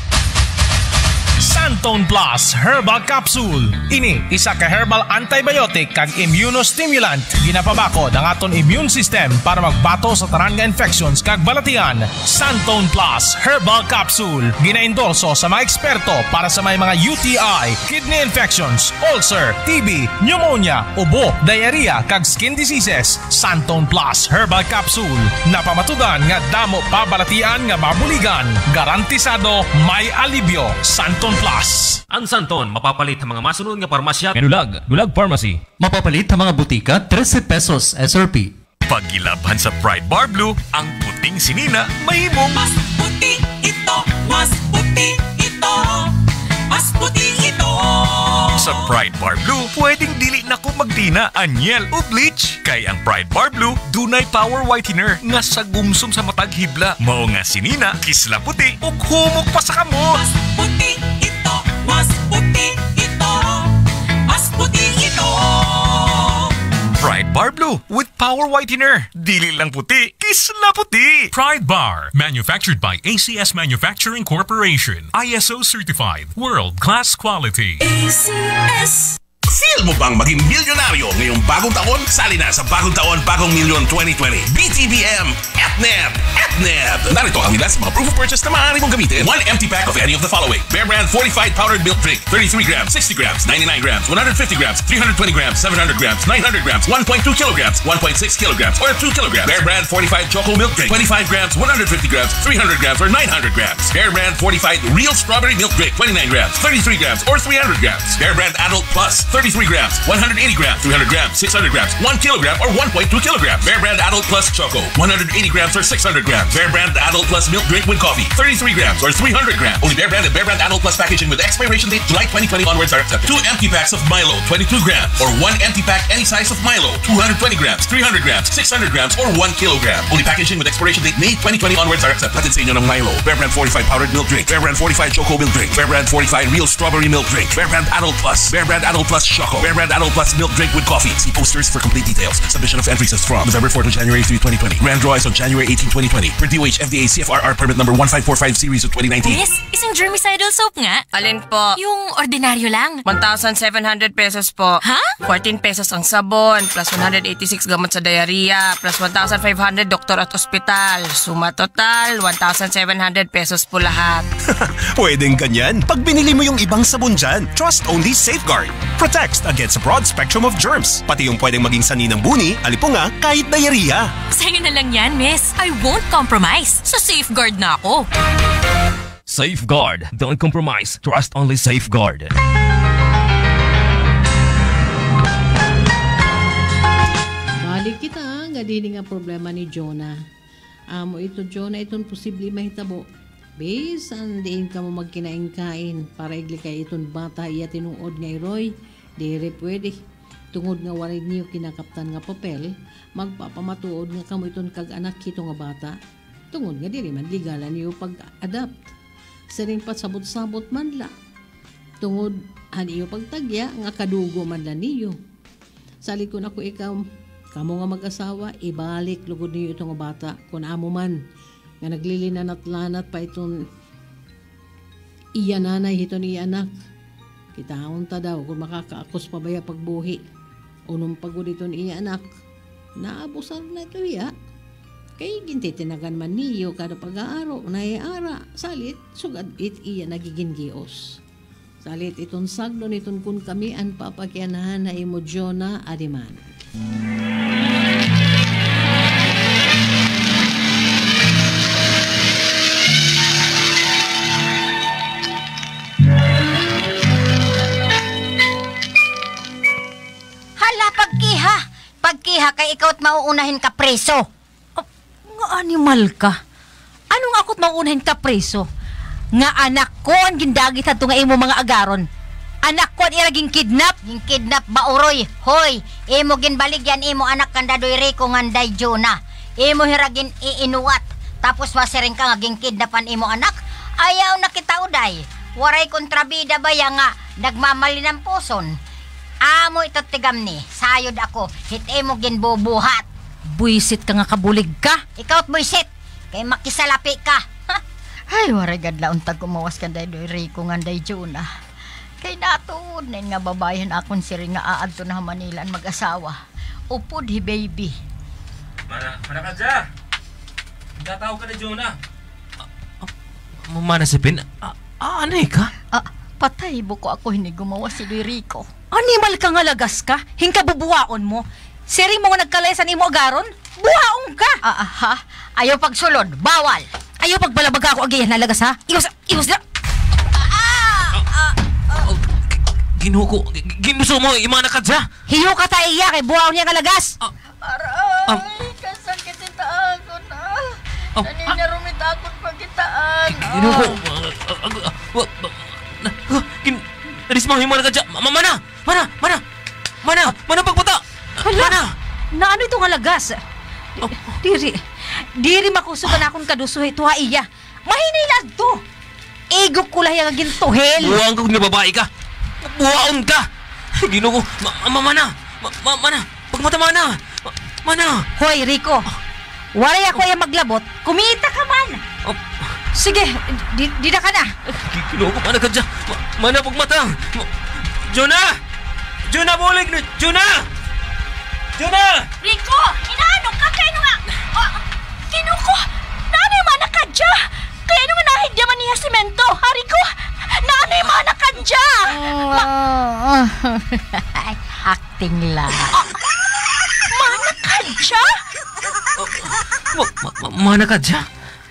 [SPEAKER 1] Santone Plus Herbal Capsule. Ini isa ka herbal antibiotic kag immunostimulant ginapabako ng aton immune system para magbato sa tanan nga infections kag balatian. Santone Plus Herbal Capsule ginaendorso sa mga eksperto para sa may mga UTI, kidney infections, ulcer, TB, pneumonia, ubo, diarrhea kag skin diseases. Santone Plus Herbal Capsule napamatudan nga damo pabalatian nga mabuligan. Garantisado may alibyo. Santone Plus.
[SPEAKER 2] Ang Santon, mapapalit ang mga masunod nga parmasya. Nulag Pharmacy.
[SPEAKER 18] Mapapalit ang mga butika, 13 pesos SRP.
[SPEAKER 1] Pagilabhan sa Pride Bar Blue, ang puting sinina mahimong
[SPEAKER 14] Mas puti ito, mas puti ito, mas puti ito.
[SPEAKER 1] Sa Pride Bar Blue, pwedeng dili na ko magdina, anyel o bleach. Kay ang Pride Bar Blue, dunay power whitener nga sagumsum sa matag hibla. Mao nga sinina, kisla puti, ug humok pa sa kamo.
[SPEAKER 14] Mas puti ito, mas puti ito, mas puti ito.
[SPEAKER 1] Pride Bar Blue with power whitener. Dili lang puti, kisla puti. Pride Bar, manufactured by ACS Manufacturing Corporation. ISO certified, world-class quality.
[SPEAKER 14] ACS.
[SPEAKER 19] Feel mo bang maging milyonaryo ngayong bagong taon? Sali na sa bagong taon, bagong milyon 2020. BTBM, ETNEB. Narito ang ilan sa mga proof of purchase na maaari mong gamitin. 1 empty pack of any of the following. Bear Brand fortified powdered milk drink. 33 grams, 60 grams, 99 grams, 150 grams, 320 grams, 700 grams, 900 grams, 1.2 kilograms, 1.6 kilograms, or 2 kilograms. Bear Brand fortified choco milk drink. 25 grams, 150 grams, 300 grams, or 900 grams. Bear Brand fortified real strawberry milk drink. 29 grams, 33 grams, or 300 grams. Bear Brand adult plus. 33 grams, 180 grams, 300 grams, 600 grams, 1 kilogram, or 1.2 kilograms. Bear Brand Adult Plus Choco, 180 grams or 600 grams. Bear Brand Adult Plus Milk Drink with Coffee, 33 grams or 300 grams. Only Bear Brand and Bear Brand Adult Plus packaging with expiration date July 2020 onwards are accepted. 2 empty packs of Milo, 22 grams, or 1 empty pack any size of Milo, 220 grams, 300 grams, 600 grams, or 1 kilogram. Only packaging with expiration date May 2020 onwards are accepted. Natin sa inyo ng Milo, Bear Brand Fortified Powdered Milk Drink, Bear Brand Fortified Choco Milk Drink, Bear Brand Fortified Real Strawberry Milk Drink, Bear Brand Adult Plus, Bear Brand Adult Plus Choco, Bear Brand Adult Plus Milk Drink with Coffee. See posters for complete details. Submission of entries is from November 4 to January 3, 2020. Grand draw is on January 18, 2020. Per DOH FDA CFRR permit number 1545 series of 2019.
[SPEAKER 17] Yes, isang germicidal soap nga.
[SPEAKER 20] Alin po?
[SPEAKER 17] Yung ordinaryo lang.
[SPEAKER 20] 1,700 pesos po.
[SPEAKER 17] Ha?
[SPEAKER 20] 14 pesos ang sabon, plus 186 gamot sa diarrhea, plus 1,500 doktor at ospital. Suma total, 1,700 pesos po lahat.
[SPEAKER 21] Pwedeng ganyan. Pag binili mo yung ibang sabon dyan, trust only Safeguard. Protects against a broad spectrum of germs. Pati yung pwedeng maging sani ng buni, alipunga, kahit diarrhea.
[SPEAKER 17] Sa'yo na lang yan, miss. I won't compromise. Sa Safeguard na ako.
[SPEAKER 2] Safeguard. Don't compromise. Trust only Safeguard.
[SPEAKER 6] Balik kita nga dili nga problema ni Jonah. Amo ito Jonah itong posible mahitabo. Bisan diin ka mo magkinain-kain para igli kay itong bata iya tinuod nga Roy. Dire pwede. Tungod nga walay niyo kinakaptan nga papel, magpapamatuod nga kamo iton kag anak kito nga bata. Tungod nga dili man ligalan niyo pag-adapt. Siring pat sabot-sabot man la. Tungod ano pagtagya nga kadugo man la niyo. Salit ko na ko ikaw, kamo nga mag-asawa, ibalik lugod niyo itong nga bata kung amo man nga naglilinanat-lanat pa itong iya nanay hito ni anak. Kitaon ta daw kung makakaakos pa baya pagbuhi. Unong pagod ito iya anak. Naabusar na ito iya. Kay gintitinagan man niyo kada pag-aaro na iara. Salit, sugad it iya nagiging gios. Salit itong sagdo niton kun kami an papakyanhan na imo Jonah Adiman.
[SPEAKER 10] Pagkiha kay ikaw at mauunahin ka preso.
[SPEAKER 3] Nga animal ka. Anong ako't mauunahin ka preso? Nga anak ko ang gindagit at nga imo mga agaron. Anak ko ang iraging kidnap.
[SPEAKER 10] Yung kidnap ba uroy? Hoy, imo ginbaligyan imo anak kanda Rico nganday Jonah. Imo hiragin iinuwat. Tapos wasiring ka nga kidnapan imo anak. Ayaw na kita uday. Waray kontrabida ba ya nga nagmamali ng puson. Amo ito tigam ni, sayod ako, hit mo ginbubuhat.
[SPEAKER 3] Buisit ka nga kabulig ka.
[SPEAKER 10] Ikaw at buisit, kay makisalapi ka. Ay, waragad laon tag kumawas ka day Rico nga day Jonah. Kay natuod na nga babayan akong siri nga aadto na Manila ang mag-asawa. Upod hi baby.
[SPEAKER 2] Mana ka dyan? Nagkatawag ka na Jonah. Mana si Pin? Anay ka?
[SPEAKER 10] Patay buko ako hindi gumawa si Rico.
[SPEAKER 3] Animal ka nga lagas ka? Hingka bubuhaon mo? Siri mo nga nagkalayasan imo agaron? Buhaon ka!
[SPEAKER 10] Ayaw pagsulod, bawal!
[SPEAKER 3] Ayaw pagbalabaga ako agayan na lagas ha? Iwas na!
[SPEAKER 2] Ginuho ko, ginuso mo, imana ka dyan!
[SPEAKER 3] Hiyo ka ta iya kay buhaon niya nga lagas!
[SPEAKER 10] Aray, kasakit ita ako na. Kanina rumita akong pagitaan.
[SPEAKER 2] Ginuho ko, Risma, himana ka dyan! Mana pagpata!
[SPEAKER 3] Hala! Na ano ito nga lagas? Diri makusugan akong kadusuhi tuha iya. Mahinilag to! Igok ko lang yung gintuhel.
[SPEAKER 2] Buwang ka kung nababae ka! Buwaon ka! Ginuho ko, mana! Pagmata mana!
[SPEAKER 3] Hoy, Rico! Waray ako yung maglabot, kumita ka man! Sige, di na ka na!
[SPEAKER 2] Ginuho ko, mana ka dyan! Mana pagmata! Jonah! Jonah, bulig! Jonah!
[SPEAKER 4] Rico! Inaanong ka? Kaya nga... Kinuko! Nanay mana ka dya? Kaya nga nahigya man niya simento, ha Rico? Nanay mana ka dya?
[SPEAKER 10] Acting lang.
[SPEAKER 4] Mana ka dya?
[SPEAKER 2] Mana ka dyan?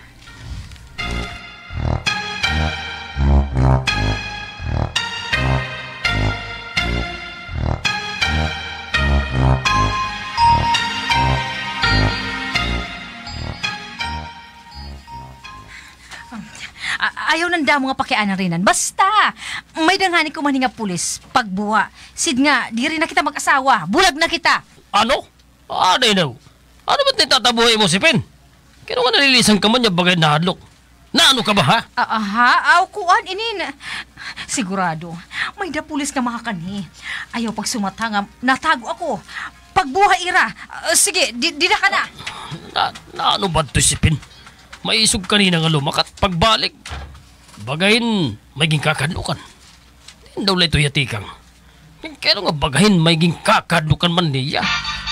[SPEAKER 3] Ayaw nanda mga pakianan rinan. Basta, may dangani ko man nga pulis. Pagbuha. Sid nga, di rin na kita mag-asawa. Bulag na kita.
[SPEAKER 9] Ano? Ano yun? Ano ba't nitatabuhay mo si Pin? Kaya nga nalilisan ka man yung bagay na hadlok. Na ano ka ba ha?
[SPEAKER 3] Aw kuan, inin. Sigurado, may da pulis ka makakanhi. Ayaw pag sumatanga, natago ako. Pagbuha ira. Sige, di na ka na.
[SPEAKER 9] Na ano ba ito si Pin? May isog kanina nga lumakat pagbalik. Bagayin, may ging kakadlukan. Hindi daw ito yatikang. Kaya nga bagayin, may ging kakadlukan man niya.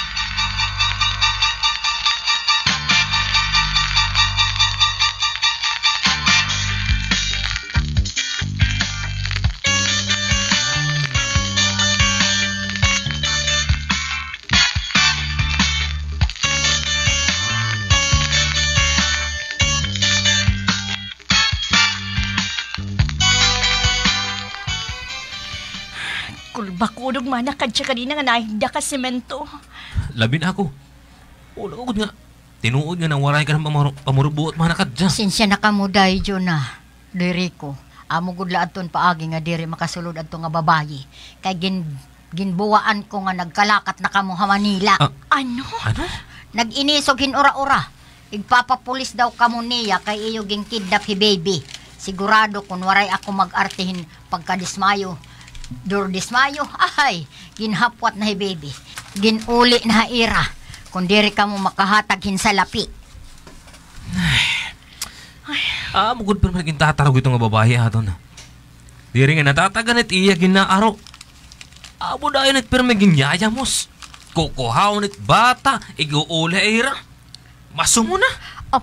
[SPEAKER 4] Bakunog mana ka dya kanina nga nahigda ka semento.
[SPEAKER 2] Labin ako. Wala ko nga. Tinuod nga nang waray ka ng pamurubuot mana ka dyan.
[SPEAKER 10] Sinsya na ka mo dahi, Jonah. Rico. Amo gudla aton paagi nga diri makasulod adto nga babayi. Kay ginbuwaan ko nga nagkalakat na kamo ha Manila.
[SPEAKER 4] Ano?
[SPEAKER 10] Nag-inisog hinura-ura. Igpapapulis daw kamo niya kay iyo ging kidnap hi baby. Sigurado kung waray ako mag-artihin pagkadismayo. Dismayo, ay, ginhapwat na hi baby. Ginuli na ira. Kung diri ka mo makahatag sa lapi.
[SPEAKER 2] Mugod pa naman naging tatarog itong babae aton. Diri nga natatagan at iya ginaaro. Abo dayon at pirme ginyayamos. Kukuhaw nit bata, iguuli ira. Masumo na.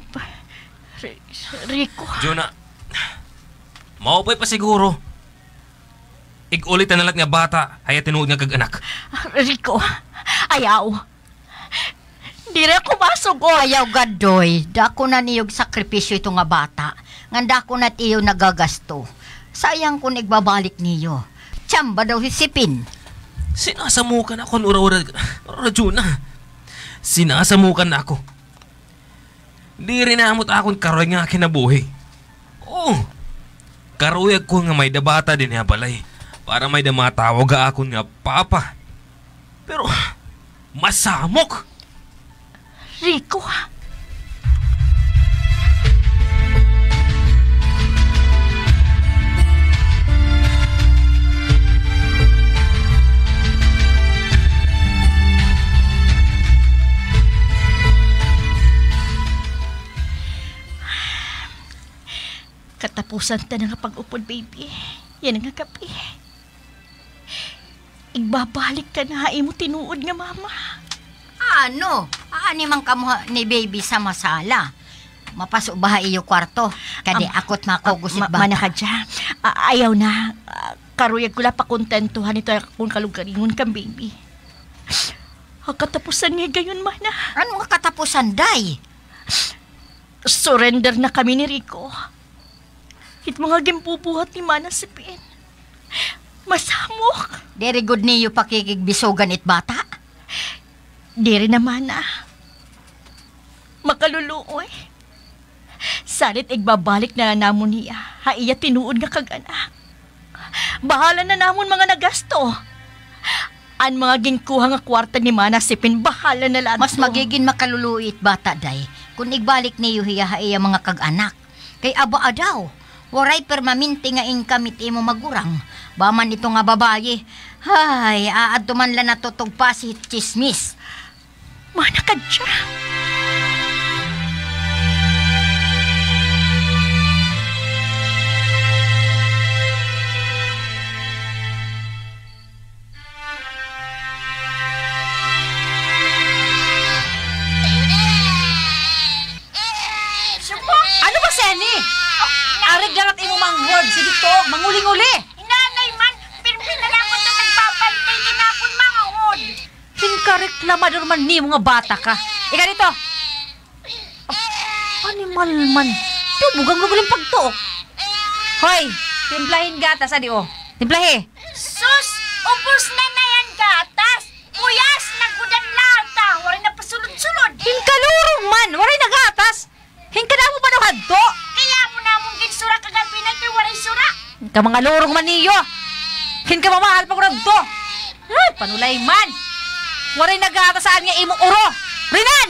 [SPEAKER 4] Rico.
[SPEAKER 2] Jonah, maupay pa siguro. Igulit na nalat nga bata, haya tinuod nga kag-anak.
[SPEAKER 4] Rico, ayaw. Dire ako masugo.
[SPEAKER 10] Ayaw gadoy, dako na niyog sakripisyo ito nga bata. Nga dako na tiyo nagagasto. Sayang kung igbabalik niyo. Tsamba daw hisipin.
[SPEAKER 2] Sinasamukan ako, ura-ura, Jonah. Sinasamukan na ako. Di rin naamot akong karoy nga kinabuhi. Oo. Karoy ko nga may dabata din nga balay. Para may damatawag akong nga papa. Pero, masamok.
[SPEAKER 4] Rico. Katapusan ta na nga pag-upod, baby. Yan nga kapi. Igbabalik ka na, imo tinuod nga mama.
[SPEAKER 10] Ano? Aani man kamuha ni baby sa masala. Mapasok ba iyo kwarto? Kadi akot makugusit bata.
[SPEAKER 4] Manaka dyan. Ayaw na. Karuyag ko la pakontentuhan ito kung kalugaringon kang baby. Katapusan nga gayon, mana.
[SPEAKER 10] Ano nga katapusan, day?
[SPEAKER 4] Surrender na kami ni Rico. Hit mga gimpubuhat ni Mana si Pin. Masamok.
[SPEAKER 10] Very good niyo pakikigbisogan it bata.
[SPEAKER 4] Diri naman na. Makaluluoy. Salit igbabalik na namon niya. Haiya tinuod nga kag-anak. Bahala na namon mga nagasto. An mga ginkuha nga kwarta ni Mana Sipin, bahala na lang.
[SPEAKER 10] Mas magiging makaluluit bata, day. Kung igbalik niyo hiya haiya mga kag-anak. Kay aba daw. Waray permaminti nga inkamit imo magurang. Baman ito nga babaye. Ay, aad man lang natutog pa si chismis.
[SPEAKER 4] Mana ka dyan.
[SPEAKER 3] Ano ba, Senny? Arig ganat imo manghod. Sige to, manguli-nguli.
[SPEAKER 16] Inanay man, pinapinalakot na nagbabantay ginapon manghod.
[SPEAKER 3] Hinkareklamador man ni mga bata ka. Ika dito. Animal man. Bugang luguling pagtuok. Hoy, timplahin gatas, adi o. Timplahi.
[SPEAKER 16] Sus, ubos na yan gatas. Muyas, nagudan lata. Waray na pasulod-sulod.
[SPEAKER 3] Hinkalurong man, waray na gatas. Hinkala mo ba daw hadto?
[SPEAKER 16] Kaya mo na mong ginsura kagabi na ito'y waray sura.
[SPEAKER 3] Ka mga lurong man niyo. Hinka mamahal pa ko na hadto. Ay, panulay man. Waray na gatas saan nga imo uro. Rinan!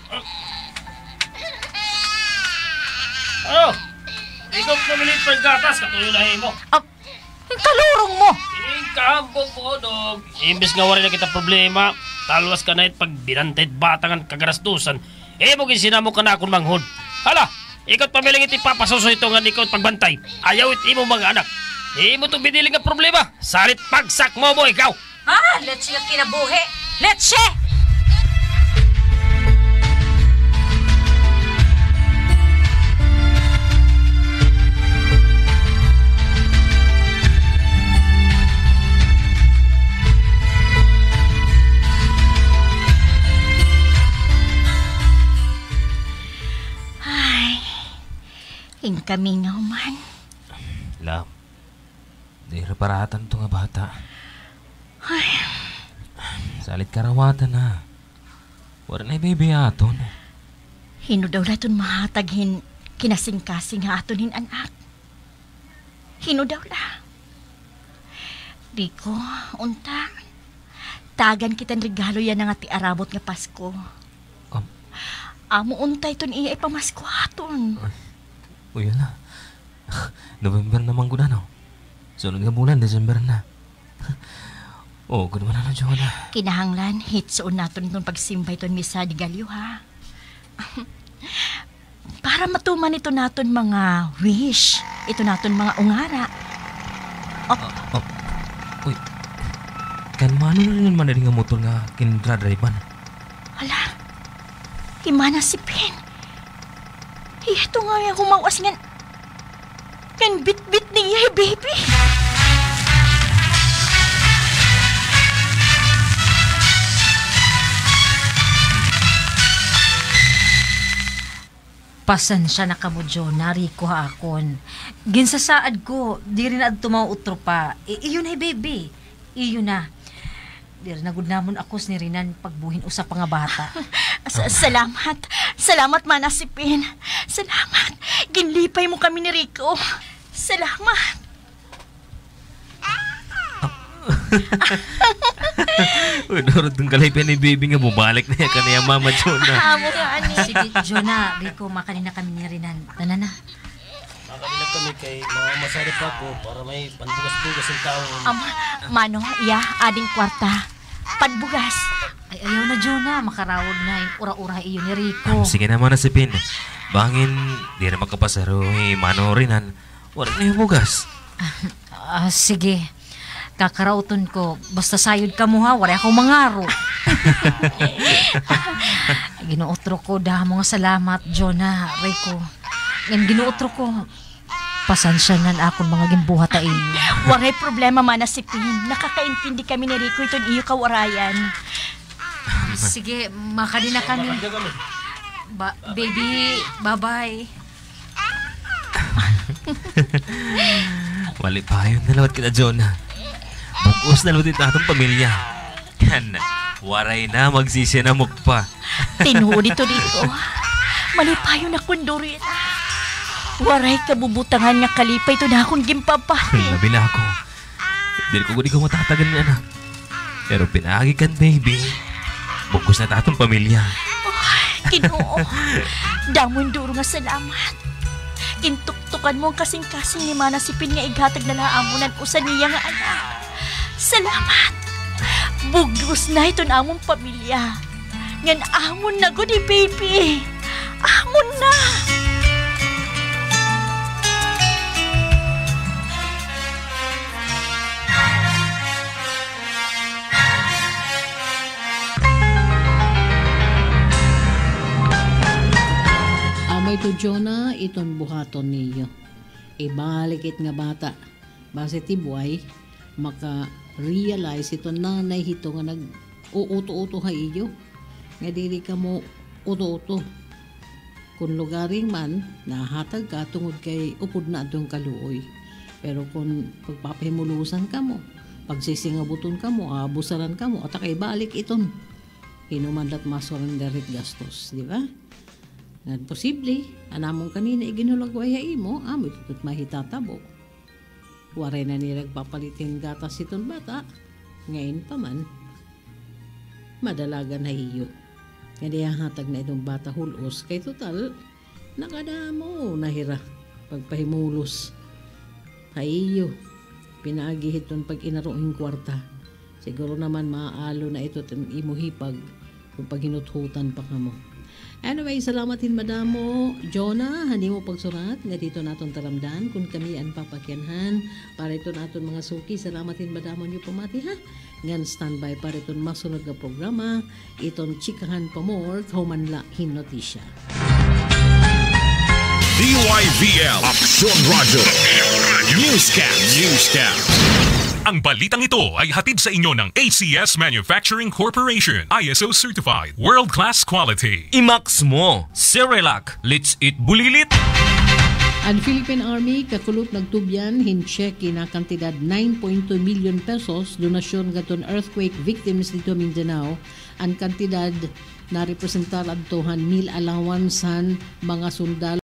[SPEAKER 9] Ano? Ikaw pumilit pa yung gatas, katuloy na mo.
[SPEAKER 3] Hinkalurong mo.
[SPEAKER 9] Hingkambong ko, dog. Imbes nga wala na kita problema, talwas ka na it pag binantay batangan kagarastusan. Mo ginsinamo ka na akong manghod. Hala, ikaw pamiling iti papasuso ito nga ikaw pagbantay. Ayaw it imo mga anak. Imo itong biniling nga problema. Salit pagsak mo ikaw.
[SPEAKER 3] Let's siya kinabuhi. Let's siya!
[SPEAKER 4] Kami nga man.
[SPEAKER 2] Love, di reparatan to nga bata.
[SPEAKER 4] Ay.
[SPEAKER 2] Salit karawatan na. Wala na baby aton.
[SPEAKER 4] Hino daw laton mahataghin kinasing-kasing nga aton hin anak. Hino daw la. Rico, unta. Tagan kitang regalo yan nga ti arabot nga Pasko. Amo untay ton iya ipamasko aton.
[SPEAKER 2] O yun na. November naman ko na, no? Sunod nga bulan, December na. Oo, gano'n na Jonah.
[SPEAKER 4] Kinahanglan, hitsoon natin itong pagsimbay itong misa di Galyo, ha? Para matuman ito natin mga wish. Ito natin mga ungara.
[SPEAKER 2] Uy, kan mano na rin man nga motor nga kinadrivean.
[SPEAKER 4] Hala, himana si Pin. Ito nga yung humawas nga. Kan bit-bit niya, baby.
[SPEAKER 3] Pasensya na kamo, Jonah, Rico hakon. Ginsasaad ko, di rin ad tumautro pa. Iyon na, baby. Iyon na. Di rin nagud namon akos ni Rinan pagbuhin usap nga bata.
[SPEAKER 4] Salamat. Salamat, Mana si Pin. Salamat. Ginlipay mo kami ni Rico. Salamat.
[SPEAKER 2] Uy, dorot ng kalipin ni baby nga bumalik na yan kanaya mama Jonah.
[SPEAKER 4] Amo ka, ani.
[SPEAKER 3] Sige, Jonah, Rico, makanina kami ni Rinan. Tanana.
[SPEAKER 9] Makanina kami kay mga masarap ako para may panbugas-bugas ang tao.
[SPEAKER 4] Mano, iya, ading kwarta. Panbugas.
[SPEAKER 3] Ay, ayaw na, Jonah. Makarawag na yung ura-ura iyo ni Rico.
[SPEAKER 2] Sige naman na si Pin. Bangin, di na magkapasaro. Mano rinan. Wala na yung bugas.
[SPEAKER 3] Sige. Kakarauton ko. Basta sayod ka mo ha. Wala akong mangaro. Ginuotro ko. Dahil mga salamat, Jonah, Rico. Ngayon ginuotro ko. Pasansya na akong mga gimbuhat ta iyo.
[SPEAKER 4] Waray problema, Mana si Pin. Nakakaintindi kami ni Rico iton iyo kawarayan.
[SPEAKER 3] Sige, makanina kami. Baby, bye-bye.
[SPEAKER 2] Wali pa yun. Nalawat kita, Jonah. Bukos na lutin atong pamilya. Yan, waray na magsisinamok pa.
[SPEAKER 4] Tinuod ito dito. Malipayo na kundurin. Waray kabubutangan nga kalipay ito na akong gimpapahin.
[SPEAKER 2] Labi na ako. Di ko matatagan ni anak. Pero pinagi kan, baby. Bukos na tatong pamilya.
[SPEAKER 4] Kinoo. Damon duro nga salamat. Kintuktukan mo ang kasing-kasing ni Mana si Pin nga ighatag na laamunan ko sa niya nga anak. Salamat. Bugos na ito na among pamilya. Ngan amon na gudi, baby. Amon na.
[SPEAKER 6] Amay to, Jonah, iton buhaton niyo. Ibalikit nga bata. Base tibuay, maka-realize ito nanay hito nga nag-uuto-uto ha iyo. Nga dili ka mo uto-uto. Kung lugaring man, nahatag ka tungod kay upod na adong kaluoy. Pero kung pagpapahimulusan ka mo, pagsisingabuton ka mo, abusaran ka mo, at kay balik iton. Hinumandat masurrenderit gastos, di ba? Nga posible, anamong kanina iginulagway ha imo, amoy tutut mahitatabo. Waray na nilag papalitin gatas iton bata. Ngayon pa man, madalagan na iyo. Kaya hatag na itong bata hulos. Kay total, nakadamo nahira. Pagpahimulos. Ha iyo. Pinaagihit ton pag inaroing kwarta. Siguro naman maaalo na ito imuhipag kung paghinuthutan pa ka mo. Anyway, salamatin madamo Jonah, hindi mo pagsurat nga dito naton taramdan kung kami ang papakyanhan para ito naton mga suki. Salamatin madamo niyo pamati ha. Ngan standby para iton masunod nga programa iton chikahan pa more kaumanla hinotisya.
[SPEAKER 19] DYVL Aksyon Radyo Newscast. Ang balitang ito ay hatid sa inyo ng ACS Manufacturing Corporation, ISO Certified, World-Class Quality.
[SPEAKER 2] Imax mo, Cerelac, let's eat bulilit.
[SPEAKER 6] Ang Philippine Army kakulot nagtubyan hincheck na kantidad 9.2 million pesos donasyon gaton earthquake victims dito Mindanao. Ang kantidad na representar adtohan meal allowance mga sundalo